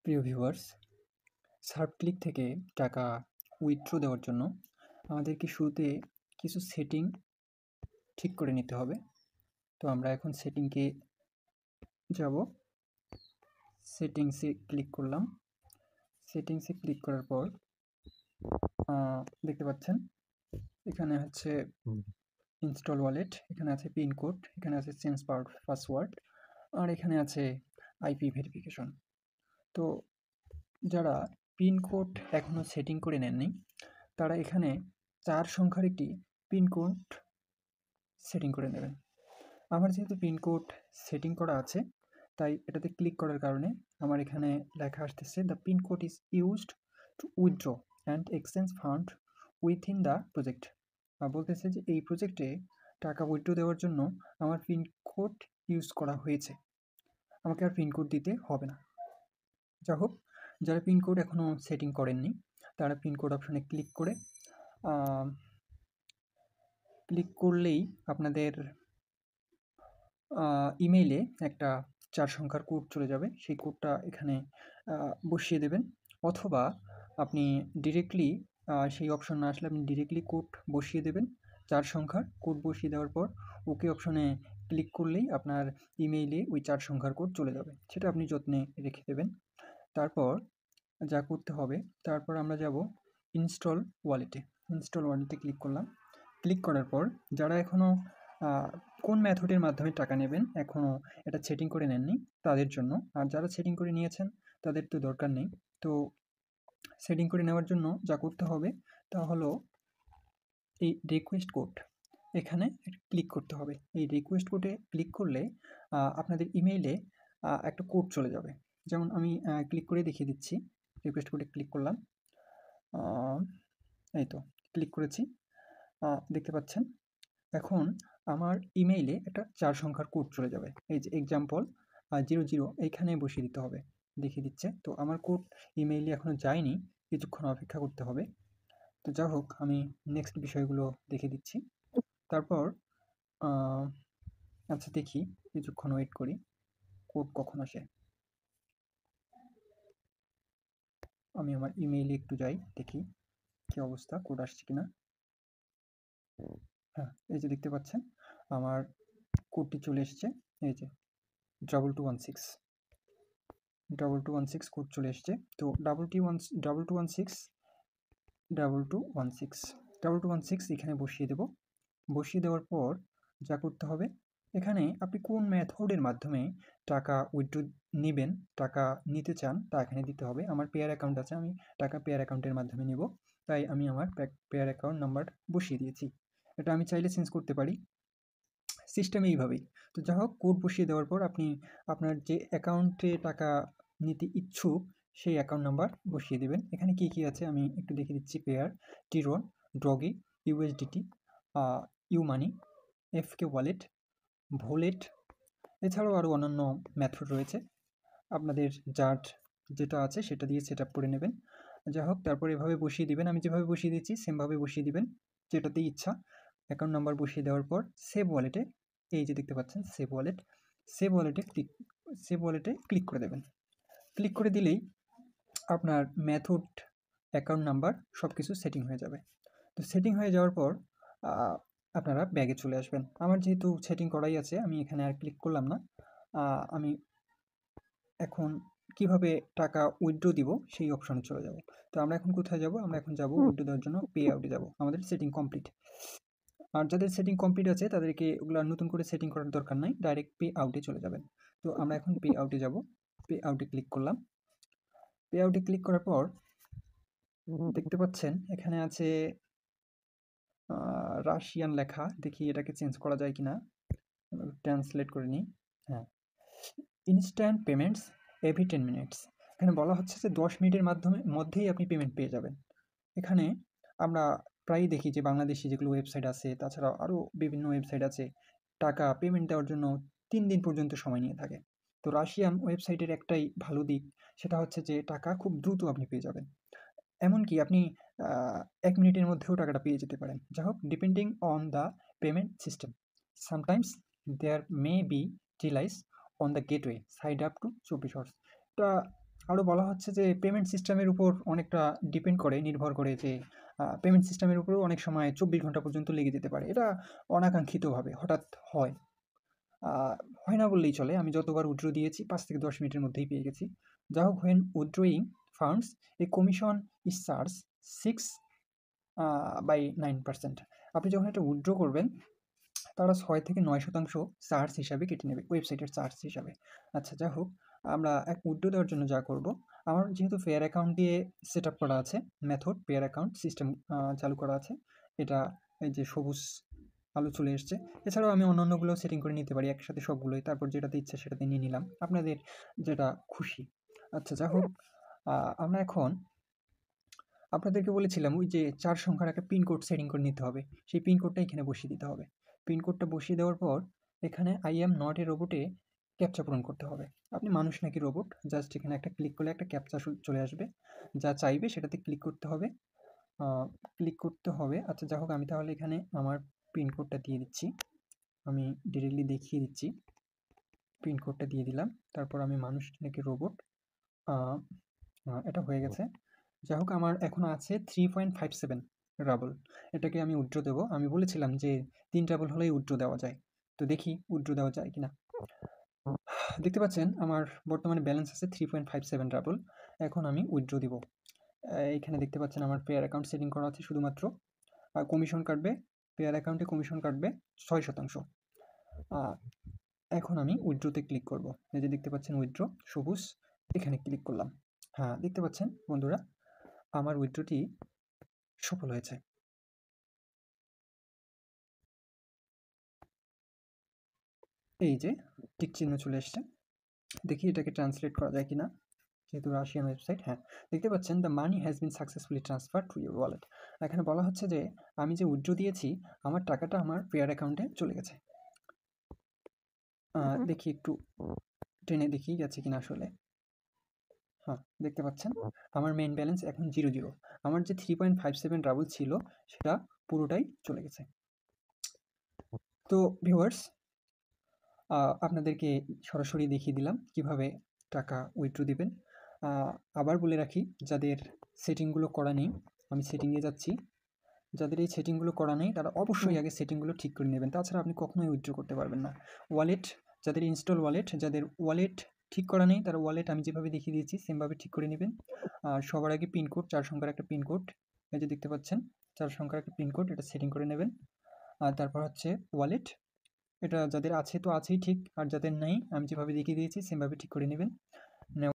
প্রিয় ভিউয়ার্স, সার্ভক্লিক থেকে টাকা উইথড্র দেওয়ার জন্য আমাদেরকে শুরুতে কিছু সেটিং ঠিক করে নিতে হবে। তো আমরা এখন সেটিংকে যাব। সেটিংসে ক্লিক করলাম। সেটিংসে ক্লিক করার পর দেখতে পাচ্ছেন এখানে হচ্ছে ইনস্টল ওয়ালেট, এখানে আছে পিন কোড, এখানে আছে চেঞ্জ পাসওয়ার্ড, আর এখানে আছে আইপি ভেরিফিকেশন। তো যারা পিন কোড এখনও সেটিং করে নেননি তারা এখানে 4 সংখ্যার একটি পিন কোড সেটিং করে নেবেন। আমার যেহেতু পিন কোড সেটিং করা আছে তাই এটাতে ক্লিক করার কারণে আমার এখানে লেখা আসতেছে the pin code is used to withdraw and exchange fund within the project. বলতেছে যে এই প্রজেক্টে টাকা উইথড্র দেওয়ার জন্য আমার পিন কোড ইউজ করা হয়েছে, আমাকে আর পিন কোড দিতে হবে না। যা হোক, যারা পিন কোড এখনও সেটিং করেননি তারা পিন কোড অপশানে ক্লিক করলেই আপনাদের ইমেইলে একটা 4 সংখ্যার কোড চলে যাবে। সেই কোডটা এখানে বসিয়ে দেবেন, অথবা আপনি ডিরেক্টলি সেই অপশন না আসলে আপনি ডিরেক্টলি কোড বসিয়ে দেবেন। 4 সংখ্যার কোড বসিয়ে দেওয়ার পর ওকে অপশনে ক্লিক করলেই আপনার ইমেইলে ওই 4 সংখ্যার কোড চলে যাবে। সেটা আপনি যত্নে রেখে দেবেন। তারপর যা করতে হবে, তারপর আমরা যাব ইনস্টল ওয়ালেটে। ইনস্টল ওয়ালেটে ক্লিক করলাম। ক্লিক করার পর যারা এখনও কোন মেথডের মাধ্যমে টাকা নেবেন এখনও এটা সেটিং করে নেননি তাদের জন্য, আর যারা সেটিং করে নিয়েছেন তাদের তো দরকার নেই। তো সেটিং করে নেওয়ার জন্য যা করতে হবে তা হলো এই রিকোয়েস্ট কোড, এখানে ক্লিক করতে হবে। এই রিকোয়েস্ট কোডে ক্লিক করলে আপনাদের ইমেইলে একটা কোড চলে যাবে। যেমন আমি ক্লিক করে দেখিয়ে দিচ্ছি। রিকোয়েস্ট কোডে ক্লিক করলাম, এই তো ক্লিক করেছি, দেখতে পাচ্ছেন এখন আমার ইমেইলে একটা 4 সংখ্যার কোড চলে যাবে। এই যে এক্সাম্পল 00 এইখানে বসিয়ে দিতে হবে, দেখিয়ে দিচ্ছে। তো আমার কোড ইমেইলে এখনও যায়নি, কিছুক্ষণ অপেক্ষা করতে হবে। তো যা হোক, আমি নেক্সট বিষয়গুলো দেখিয়ে দিচ্ছি। তারপর আচ্ছা দেখি, কিছুক্ষণ ওয়েট করি কোড কখন আসে। আমি আমার ইমেইলে একটু যাই, দেখি কী অবস্থা, কোড আসছে কিনা। হ্যাঁ, এই যে দেখতে পাচ্ছেন আমার কোডটি চলে এসছে। এই যে 2216 কোড চলে এসছে। তো 2216 এখানে বসিয়ে দেব। বসিয়ে দেওয়ার পর যা করতে হবে, এখানে আপনি কোন মেথডের মাধ্যমে টাকা উইথড্র নেবেন, টাকা নিতে চান তা এখানে দিতে হবে। আমার পেয়ার অ্যাকাউন্ট আছে, আমি টাকা পেয়ার অ্যাকাউন্টের মাধ্যমে নেব, তাই আমি আমার পেয়ার অ্যাকাউন্ট নাম্বার বসিয়ে দিয়েছি। এটা আমি চাইলে চেঞ্জ করতে পারি, সিস্টেম এইভাবেই। তো যা হোক, কোড বসিয়ে দেওয়ার পর আপনি আপনার যে অ্যাকাউন্টে টাকা নিতে ইচ্ছুক সেই অ্যাকাউন্ট নাম্বার বসিয়ে দেবেন। এখানে কী কী আছে আমি একটু দেখিয়ে দিচ্ছি। Payeer, Tron, Doge, USDT, YooMoney, FK wallet, ভোলেট, এছাড়াও আরও অন্যান্য মেথড রয়েছে। আপনাদের যার যেটা আছে সেটা দিয়ে সেট আপ করে নেবেন। যা হোক, তারপর এভাবে বসিয়ে দিবেন, আমি যেভাবে বসিয়ে দিচ্ছি সেমভাবে বসিয়ে দিবেন যেটাতেই ইচ্ছা। অ্যাকাউন্ট নাম্বার বসিয়ে দেওয়ার পর সেভ ওয়ালেটে, এই যে দেখতে পাচ্ছেন সেভ ওয়ালেটে ক্লিক করে দেবেন। ক্লিক করে দিলেই আপনার মেথড, অ্যাকাউন্ট নাম্বার সব কিছু সেটিং হয়ে যাবে। তো সেটিং হয়ে যাওয়ার পর আপনারা ব্যাগে চলে আসবেন। আমার যেহেতু সেটিং করাই আছে আমি এখানে আর ক্লিক করলাম না। আমি এখন কিভাবে টাকা উইথড্র দিব সেই অপশনে চলে যাব। তো আমরা এখন কোথায় যাব? আমরা এখন যাব উইথড্র দেওয়ার জন্য পে আউটে যাব। আমাদের সেটিং কমপ্লিট। আর যাদের সেটিং কমপ্লিট আছে তাদেরকে ওগুলো নতুন করে সেটিং করার দরকার নাই, ডাইরেক্ট পে আউটে চলে যাবেন। তো আমরা এখন পে আউটে যাব। পে আউটে ক্লিক করলাম। পে আউটে ক্লিক করার পর দেখতে পাচ্ছেন এখানে আছে রাশিয়ান লেখা। দেখি এটাকে চেঞ্জ করা যায় কিনা, ট্রান্সলেট করে নিই। হ্যাঁ, ইনস্ট্যান্ট পেমেন্টস এভরি 10 মিনিটস। এখানে বলা হচ্ছে যে 10 মিনিটের মধ্যেই আপনি পেমেন্ট পেয়ে যাবেন। এখানে আমরা প্রায়ই দেখি যে বাংলাদেশি যেগুলো ওয়েবসাইট আছে, তাছাড়াও আরও বিভিন্ন ওয়েবসাইট আছে, টাকা পেমেন্ট দেওয়ার জন্য 3 দিন পর্যন্ত সময় নিয়ে থাকে। তো রাশিয়ান ওয়েবসাইটের একটাই ভালো দিক, সেটা হচ্ছে যে টাকা খুব দ্রুত আপনি পেয়ে যাবেন। এমনকি আপনি 1 মিনিটের মধ্যেও টাকাটা পেয়ে যেতে পারেন। যা হোক, depending on the payment system sometimes there may be delays on the gateway side up to 24 hours. এটা আরও বলা হচ্ছে যে পেমেন্ট সিস্টেমের উপর অনেকটা নির্ভর করে যে পেমেন্ট সিস্টেমের উপরেও অনেক সময় 24 ঘন্টা পর্যন্ত লেগে যেতে পারে। এটা অনাকাঙ্ক্ষিতভাবে হঠাৎ হয়। আ হয় না বললেই চলে। আমি যতবার উইথড্র দিয়েছি ৫ থেকে ১০ মিনিটের মধ্যেই পেয়ে গেছি। যা হোক when withdrawing funds, a commission is charged 6 by 9%. আপনি যখন এটা উইথড্র করবেন তারা ৬ থেকে ৯% চার্জ হিসাবে কেটে নেবে, ওয়েবসাইটের চার্জ হিসাবে। আচ্ছা যা হোক, আমরা উইথড্র দেওয়ার জন্য যা করব, আমার যেহেতু পেয়ার অ্যাকাউন্ট দিয়ে সেট আপ করা আছে, মেথড পেয়ার অ্যাকাউন্ট সিস্টেম চালু করা আছে, এটা এই যে সবুজ আলো চলে এসছে। এছাড়াও আমি অন্যান্যগুলো সেটিং করে নিতে পারি একসাথে সবগুলোই, তারপর যেটাতে ইচ্ছা সেটাতে নিয়ে নিলাম, আপনাদের যেটা খুশি। আচ্ছা যা হোক, আমরা এখন আপনাদেরকে বলেছিলাম ওই যে 4 সংখ্যার একটা পিনকোড সেটিং করে নিতে হবে। সেই পিনকোডটা এখানে বসিয়ে দিতে হবে। পিনকোডটা বসিয়ে দেওয়ার পর এখানে আই অ্যাম নট এ রোবটে ক্যাপচা পূরণ করতে হবে। আপনি মানুষ নাকি রোবট, জাস্ট এখানে একটা ক্লিক করলে একটা ক্যাপচা চলে আসবে। যা চাইবে সেটাতে ক্লিক করতে হবে। আচ্ছা যা হোক, আমি তাহলে এখানে আমার পিনকোডটা দিয়ে দিচ্ছি। আমি ডিরেক্টলি দেখিয়ে দিচ্ছি। পিনকোডটা দিয়ে দিলাম। তারপর আমি মানুষ নাকি রোবট, এটা হয়ে গেছে। যাই হোক, আমার এখন আছে 3.57 রাবল। এটাকে আমি উইথড্র দেবো। আমি বলেছিলাম যে 3 রাবল হলেই উইথড্র দেওয়া যায়। তো দেখি উইথড্র দেওয়া যায় কিনা। দেখতে পাচ্ছেন আমার বর্তমানে ব্যালেন্স আছে 3.57 রাবল। এখন আমি উইথড্র দিব। এইখানে দেখতে পাচ্ছেন আমার পেয়ার অ্যাকাউন্ট সেটিং করা আছে শুধুমাত্র। কমিশন কাটবে, পেয়ার অ্যাকাউন্টে কমিশন কাটবে 6%। এখন আমি উইথড্রোতে ক্লিক করব। এই যে দেখতে পাচ্ছেন উইথড্র সবুজ, এখানে ক্লিক করলাম। হ্যাঁ, দেখতে পাচ্ছেন বন্ধুরা আমার উইথড্রটি সফল হয়েছে। এই যে টিক চিহ্ন চলে এসছে। দেখি এটাকে ট্রান্সলেট করা যায় কিনা, যেহেতু রাশিয়ান ওয়েবসাইট। হ্যাঁ, দেখতে পাচ্ছেন the money has been successfully transfer to your wallet. এখানে বলা হচ্ছে যে আমি যে উইথড্র দিয়েছি আমার টাকাটা আমার পেয়ার অ্যাকাউন্টে চলে গেছে। দেখি একটু টেনে দেখি গেছে কিনা আসলে। হ্যাঁ, দেখতে পাচ্ছেন আমার মেইন ব্যালেন্স এখন 0 আমার যে 3.57 রাবল ছিল সেটা পুরোটাই চলে গেছে। তো ভিউয়ার্স, আপনাদেরকে সরাসরি দেখিয়ে দিলাম কিভাবে টাকা উইথড্র দিবেন। আবার বলে রাখি, যাদের সেটিংগুলো করা নেই, আমি সেটিংয়ে যাচ্ছি। যাদের এই সেটিংগুলো করা নেই তারা অবশ্যই আগে সেটিংগুলো ঠিক করে নেবেন, তাছাড়া আপনি কখনোই উইথড্র করতে পারবেন না। ওয়ালেট, যাদের ইনস্টল ওয়ালেট, যাদের ওয়ালেট ঠিক করা নেই তারা ওয়ালেট আমি যেভাবে দেখিয়ে দিয়েছি সেমভাবে ঠিক করে নেবেন। আর সবার আগে পিনকোড, 4 সংখ্যার একটা পিনকোড, এই যে দেখতে পাচ্ছেন 4 সংখ্যার একটা পিনকোড, এটা সেটিং করে নেবেন। আর তারপর হচ্ছে ওয়ালেট, এটা যাদের আছে তো আছেই ঠিক, আর যাদের নেই আমি যেভাবে দেখিয়ে দিয়েছি সেমভাবে ঠিক করে নেবেন।